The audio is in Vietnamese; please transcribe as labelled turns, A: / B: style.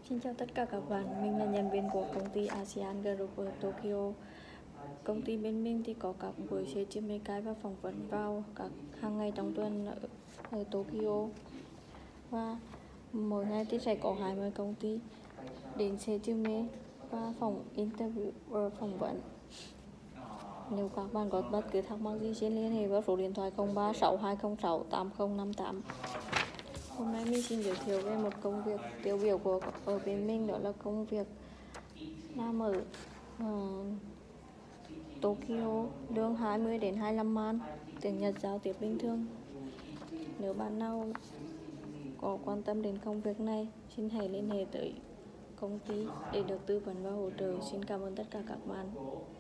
A: Xin chào tất cả các bạn, mình là nhân viên của công ty ASEAN Group ở Tokyo. Công ty bên mình thì có các buổi CHME và phỏng vấn vào các hàng ngày trong tuần ở Tokyo. Và mỗi ngày thì sẽ có 20 công ty đến CHME và phỏng vấn. Nếu các bạn có bất cứ thắc mắc gì xin liên hệ với số điện thoại 0362068058. Hôm nay mình xin giới thiệu về một công việc tiêu biểu của ở bên mình, đó là công việc làm ở Tokyo, lương 20 đến 25 man, tiếng Nhật giao tiếp bình thường. Nếu bạn nào có quan tâm đến công việc này, xin hãy liên hệ tới công ty để được tư vấn và hỗ trợ. Xin cảm ơn tất cả các bạn.